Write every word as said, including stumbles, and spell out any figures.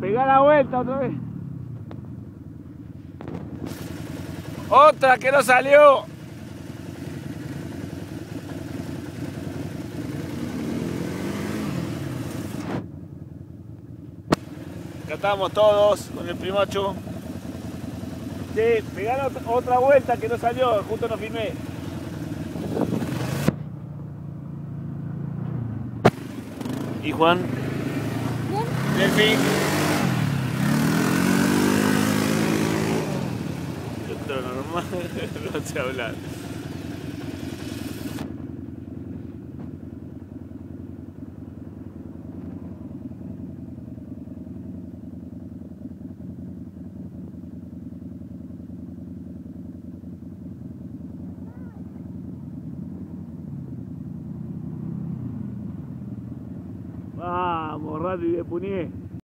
Pegá la vuelta otra vez. Otra que no salió. Acá estamos todos con el primacho. Sí, pegá otra vuelta que no salió, justo no filmé. ¿Y Juan? Bien. Delphi. Esto es normal, no sé hablar. Vamos, Randy de Punié.